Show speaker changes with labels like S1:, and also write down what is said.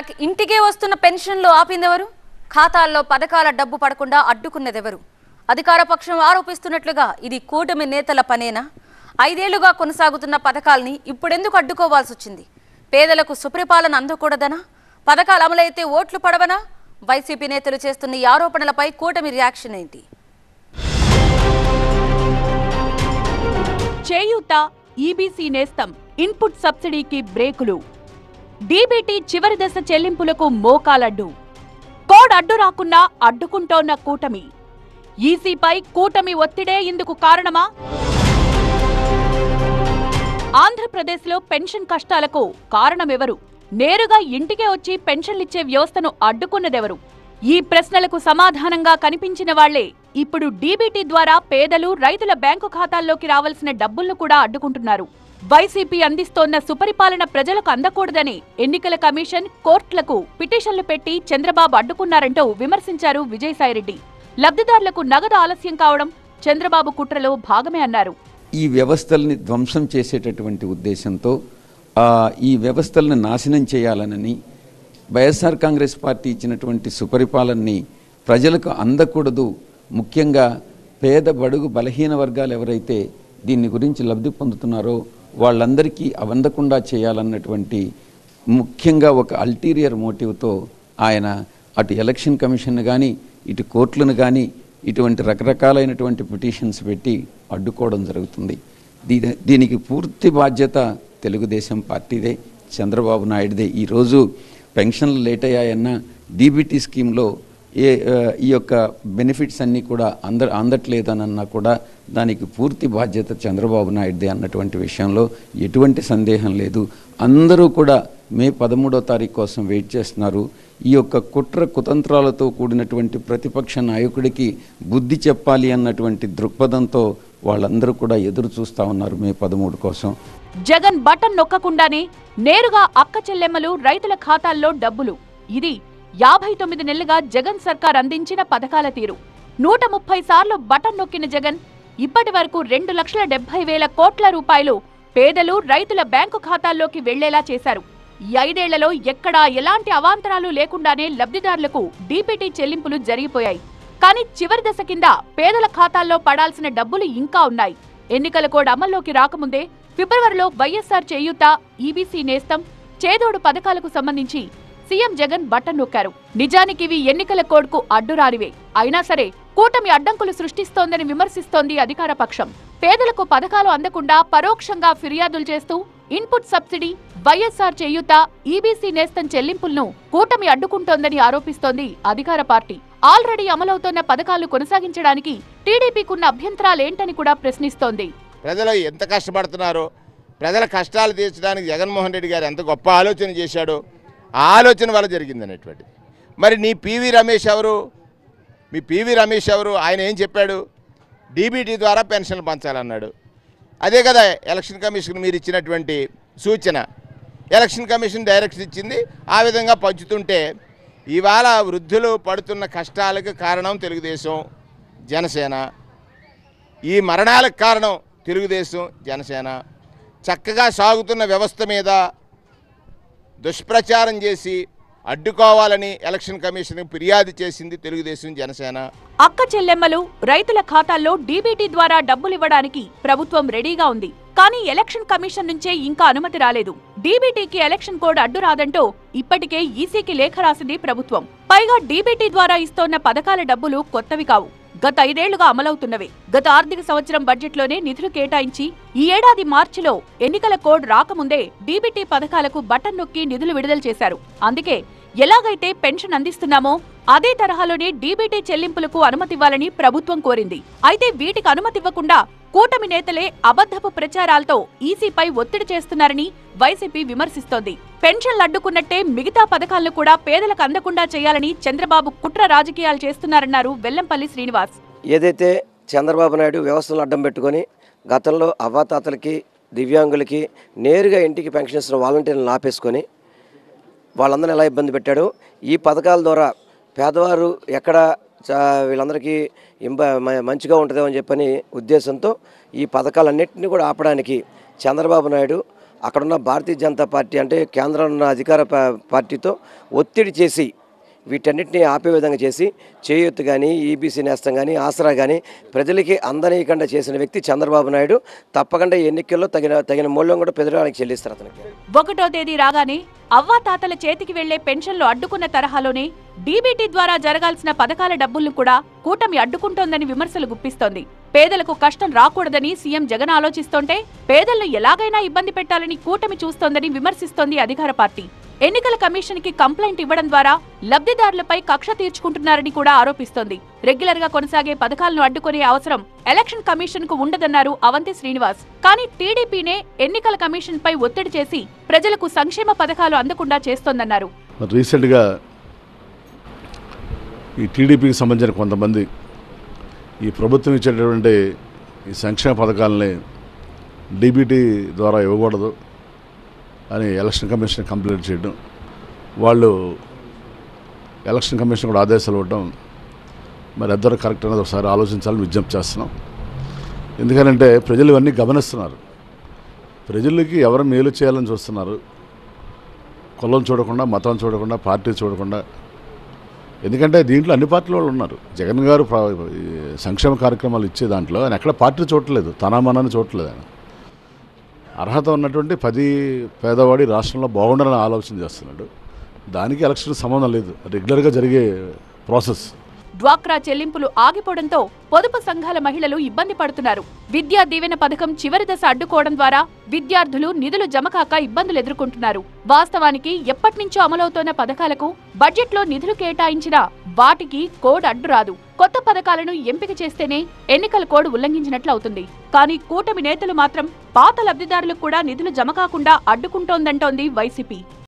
S1: Back ఇంటికే వస్తున్న పెన్షన్లు ఆపిందెవరు? ఖాతాల్లో పథకాల డబ్బు పడకుండా అడ్డుకున్నదెవరు? అధికార పక్షం ఆరోపిస్తున్నట్లుగా ఇది కూటమి నేతల పనేనా? 5 ఏళ్లుగా కొనసాగుతున్న పథకాల్ని ఇప్పుడెందుకు అడ్డుకోవాల్సి వచ్చింది? పేదలకు సుపరిపాలన అందకూడదనా? పథకాలు అమలైతే ఓట్లు పడవనా? వైసీపీ నేతలు చేస్తున్న ఈ ఆరోపణలపై కూటమి రియాక్షన్ ఏంటి?
S2: చేయూత, ఈబీసీ నేస్తం, ఇన్పుట్ సబ్సిడీకి బ్రేకులు, డీబీటీ చివరి దశ చెల్లింపులకు మోకాలడ్డు, కోడ్ అడ్డు రాకున్నా అడ్డుకుంటోన్న కూటమి. ఈసీపై కూటమి ఒత్తిడే ఇందుకు కారణమా? ఆంధ్రప్రదేశ్లో పెన్షన్ కష్టాలకు కారణమెవరు? నేరుగా ఇంటికే వచ్చి పెన్షన్లిచ్చే వ్యవస్థను అడ్డుకున్నదెవరు? ఈ ప్రశ్నలకు సమాధానంగా కనిపించిన వాళ్లే ఇప్పుడు డీబీటీ ద్వారా పేదలు, రైతుల బ్యాంకు ఖాతాల్లోకి రావాల్సిన డబ్బులను కూడా అడ్డుకుంటున్నారు. వైసీపీ అందిస్తోన్న సుపరిపాలన ప్రజలకు అందకూడదని ఎన్నికల కమిషన్, కోర్టులకు పిటిషన్లు పెట్టి చంద్రబాబు అడ్డుకున్నారంటూ విమర్శించారు విజయసాయిరెడ్డి. లబ్ధిదారులకు నగదు ఆలస్యం కావడం చంద్రబాబు కుట్రలో భాగమే అన్నారు.
S3: ఈ వ్యవస్థల్ని ధ్వంసం చేసేటటువంటి ఉద్దేశంతో ఈ వ్యవస్థలను నాశనం చేయాలనని వైఎస్ఆర్ కాంగ్రెస్ పార్టీ ఇచ్చినటువంటి సుపరిపాలనని ప్రజలకు అందకూడదు, ముఖ్యంగా పేద, బడుగు, బలహీన వర్గాలు ఎవరైతే దీని గురించి లబ్ధి పొందుతున్నారో వాళ్ళందరికీ అందకుండా చేయాలన్నటువంటి ముఖ్యంగా ఒక అల్టీరియర్ మోటివ్తో ఆయన అటు ఎలక్షన్ కమిషన్ కానీ, ఇటు కోర్టులను కానీ ఇటువంటి రకరకాలైనటువంటి పిటిషన్స్ పెట్టి అడ్డుకోవడం జరుగుతుంది. దీనికి పూర్తి బాధ్యత తెలుగుదేశం పార్టీదే, చంద్రబాబు నాయుడుదే. ఈరోజు పెన్షన్లు లేట్ అయ్యాయన్న డీబీటీ స్కీమ్లో ఈ యొక్క బెనిఫిట్స్ అన్నీ కూడా అందట్లేదనన్నా కూడా దానికి పూర్తి బాధ్యత చంద్రబాబు నాయుడుదే అన్నటువంటి విషయంలో ఎటువంటి సందేహం లేదు. అందరూ కూడా మే 13వ తారీఖు కోసం వెయిట్ చేస్తున్నారు. ఈ యొక్క కుట్ర కుతంత్రాలతో కూడినటువంటి ప్రతిపక్ష నాయకుడికి బుద్ధి చెప్పాలి అన్నటువంటి దృక్పథంతో వాళ్ళందరూ కూడా ఎదురు చూస్తూ ఉన్నారు మే 13 కోసం.
S2: జగన్ బటన్ నొక్కకుండానే నేరుగా అక్క చెల్లెమ్మలు, రైతుల ఖాతాల్లో డబ్బులు. ఇది 59 నెలలుగా జగన్ సర్కార్ అందించిన పథకాల తీరు. 130 సార్లు బటన్ నొక్కిన జగన్ ఇప్పటి వరకు 2,70,000 కోట్ల రూపాయలు పేదలు, రైతుల బ్యాంకు ఖాతాల్లోకి వెళ్లేలా చేశారు. ఈ 5 ఏళ్లలో ఎక్కడా ఎలాంటి అవాంతరాలు లేకుండానే లబ్ధిదారులకు డీబీటీ చెల్లింపులు జరిగిపోయాయి. కానీ చివరి దశ కింద పేదల ఖాతాల్లో పడాల్సిన డబ్బులు ఇంకా ఉన్నాయి. ఎన్నికల కోడ్ అమల్లోకి రాకముందే ఫిబ్రవరిలో వైఎస్ఆర్ చేయూత, ఈబీసీ నేస్తం, చేదోడు పథకాలకు సంబంధించి సీఎం జగన్ బటన్ నొక్కారు. నిజానికివి ఎన్నికల కోడ్కు అడ్డురానివే. అయినా సరే కూటమి అడ్డంకులు సృష్టిస్తోందని విమర్శిస్తోంది అధికార పక్షం. పేదలకు పథకాలు అందకుండా పరోక్షంగా ఫిర్యాదులు చేస్తూ ఇన్పుట్ సబ్సిడీ, వైఎస్ఆర్ చేయూత, ఈబీసీ నేస్తం చెల్లింపులను కూటమి అడ్డుకుంటోందని ఆరోపిస్తోంది అధికార పార్టీ. ఆల్రెడీ అమలవుతోన్న పథకాలు కొనసాగించడానికి టీడీపీకున్న అభ్యంతరాలేంటని కూడా ప్రశ్నిస్తోంది.
S4: ప్రజలు ఎంత కష్టపడుతున్నారో, ప్రజల కష్టాలు తీర్చడానికి జగన్మోహన్ రెడ్డి గారు ఎంత గొప్ప ఆలోచన చేశాడో ఆ ఆలోచన వల్ల జరిగిందనేటువంటిది. మరి నీ పివి రమేష్ ఎవరు? మీ పివి రమేష్ ఎవరు? ఆయన ఏం చెప్పాడు? డీబీటీ ద్వారా పెన్షన్లు పంచాలన్నాడు. అదే కదా ఎలక్షన్ కమిషన్ మీరు ఇచ్చినటువంటి సూచన. ఎలక్షన్ కమిషన్ డైరెక్షన్ ఇచ్చింది, ఆ విధంగా పంచుతుంటే ఇవాళ వృద్ధులు పడుతున్న కష్టాలకు కారణం తెలుగుదేశం, జనసేన. ఈ మరణాలకు కారణం తెలుగుదేశం, జనసేన. చక్కగా సాగుతున్న వ్యవస్థ మీద దుష్ప్రచారం చేసి అడ్డుకోవాలని ఎలక్షన్ కమిషన్ ఫిర్యాదు చేసింది తెలుగుదేశం, జనసేన.
S2: అక్క చెల్లెమ్మలు, రైతుల ఖాతాల్లో డీబీటీ ద్వారా డబ్బులివ్వడానికి ప్రభుత్వం రెడీగా ఉంది. కానీ ఎలక్షన్ కమిషన్ నుంచే ఇంకా అనుమతి రాలేదు. డీబీటీకి ఎలక్షన్ కోడ్ అడ్డు రాదంటూ ఇప్పటికే ఈసీకి లేఖ రాసింది ప్రభుత్వం. పైగా డీబీటీ ద్వారా ఇస్తోన్న పథకాల డబ్బులు కొత్తవి కావు, గత 5 ఏళ్లుగా అమలవుతున్నవే. గత ఆర్థిక సంవత్సరం బడ్జెట్లోనే నిధులు కేటాయించి ఈ ఏడాది మార్చిలో ఎన్నికల కోడ్ రాకముందే డీబీటీ పథకాలకు బటన్ నొక్కి నిధులు విడుదల చేశారు. అందుకే ఎలాగైతే పెన్షన్ అందిస్తున్నామో అదే తరహాలోనే డీబీటీ చెల్లింపులకు అనుమతివ్వాలని ప్రభుత్వం కోరింది. అయితే వీటికి అనుమతివ్వకుండా కూటమి నేతలే అబద్ధపు ప్రచారాలతో ఈసీపై ఒత్తిడి చేస్తున్నారని వైసీపీ విమర్శిస్తోంది. పెన్షన్లు అడ్డుకున్నట్టే మిగతా పథకాలను కూడా పేదలకు అందకుండా చేయాలని చంద్రబాబు కుట్ర రాజకీయాలు చేస్తున్నారన్నారు వెల్లంపల్లి శ్రీనివాస్.
S5: ఏదైతే చంద్రబాబు నాయుడు వ్యవస్థలను అడ్డం పెట్టుకొని గతంలో అవ్వాతాతలకి, దివ్యాంగులకి నేరుగా ఇంటికి పెన్షన్ ఇస్తున్న వాలంటీర్లను ఆపేసుకొని వాళ్ళందరినీ ఎలా ఇబ్బంది పెట్టాడు. ఈ పథకాల ద్వారా పేదవారు ఎక్కడ వీళ్ళందరికీ మంచిగా ఉంటుందేమని చెప్పని ఉద్దేశంతో ఈ పథకాలన్నింటినీ కూడా ఆపడానికి చంద్రబాబు నాయుడు అక్కడున్న భారతీయ జనతా పార్టీ అంటే కేంద్రంలో ఉన్న అధికార పార్టీతో ఒత్తిడి చేసి వీటన్నిటిని ఆపే విధంగా చేసి చేయూత్ కానీ, ఈబీసీ నేస్తం కానీ, ఆసరా కానీ ప్రజలకి అందనీయకుండా చేసిన వ్యక్తి చంద్రబాబు నాయుడు. తప్పకుండా ఎన్నికల్లో తగిన మూల్యం కూడా ప్రజలకు చెల్లిస్తారు అతనికి.
S2: 1వ తేదీ రాగానే అవ్వాతాతల చేతికి వెళ్లే పెన్షన్లు అడ్డుకున్న తరహాలోనే డీబీటీ ద్వారా జరగాల్సిన పథకాల డబ్బులను కూడా కూటమి అడ్డుకుంటోందని విమర్శలు గుప్పిస్తోంది. పేదలకు కష్టం రాకూడదని సీఎం జగన్ ఆలోచిస్తోంటే పేదలను ఎలాగైనా ఇబ్బంది పెట్టాలని కూటమి చూస్తోందని విమర్శిస్తోంది అధికార పార్టీ. ఎన్నికల కమిషన్ కి కంప్లైంట్ ఇవ్వడం ద్వారా లబ్ధిదారులపై కక్ష తీర్చుకుంటున్నారని కూడా ఆరోపిస్తోంది. రెగ్యులర్ గా కొనసాగే పథకాలను అడ్డుకునే అవసరం ఎలక్షన్ కమిషన్ కు ఉండదన్నారు అవంతి శ్రీనివాస్. కానీ టీడీపీనే ఎన్నికల కమిషన్ పై ఒత్తిడి చేసి ప్రజలకు సంక్షేమ పథకాలు అందకుండా చేస్తోందన్నారు.
S6: రీసెంట్ గా ఈ టీడీపీకి సంబంధించిన కొంతమంది ఈ ప్రభుత్వం ఇచ్చేటటువంటి ఈ సంక్షేమ పథకాలని డీబీటీ ద్వారా ఇవ్వకూడదు అని ఎలక్షన్ కమిషన్ కంప్లైంట్ చేయడం, వాళ్ళు ఎలక్షన్ కమిషన్ కూడా ఆదేశాలు ఇవ్వడం మరి అందరూ కరెక్ట్ అనేది ఒకసారి ఆలోచించాలని విజ్ఞప్తి చేస్తున్నాం. ఎందుకంటే ప్రజలు ఇవన్నీ గమనిస్తున్నారు. ప్రజలకి ఎవరు మేలు చేయాలని చూస్తున్నారు. కులం చూడకుండా, మతం చూడకుండా, పార్టీ చూడకుండా. ఎందుకంటే దీంట్లో అన్ని పార్టీల వాళ్ళు ఉన్నారు. జగన్ గారు సంక్షేమ కార్యక్రమాలు ఇచ్చే దాంట్లో ఆయన ఎక్కడ పార్టీ చూడట్లేదు, తనామనాన్ని చూడట్లేదు. ఆయన అర్హత ఉన్నటువంటి 10 పేదవాడి రాష్ట్రంలో బాగుండాలని ఆలోచన చేస్తున్నాడు. దానికి ఎలక్షన్ సంబంధం లేదు, రెగ్యులర్గా జరిగే ప్రాసెస్.
S2: డ్వాక్రా చెల్లింపులు ఆగిపోవడంతో పొదుపు సంఘాల మహిళలు ఇబ్బంది పడుతున్నారు. విద్యా దీవెన పథకం చివరి దశ అడ్డుకోవడం ద్వారా విద్యార్థులు నిధులు జమకాక ఇబ్బందులు ఎదుర్కొంటున్నారు. వాస్తవానికి ఎప్పటినుంచో అమలవుతోన్న పథకాలకు బడ్జెట్లో నిధులు కేటాయించినా వాటికి కోడ్ అడ్డు రాదు. కొత్త పథకాలను ఎంపిక చేస్తేనే ఎన్నికల కోడ్ ఉల్లంఘించినట్లు అవుతుంది. కానీ కూటమి నేతలు మాత్రం పాత లబ్ధిదారులకు కూడా నిధులు జమ కాకుండా అడ్డుకుంటోందంటోంది వైసీపీ.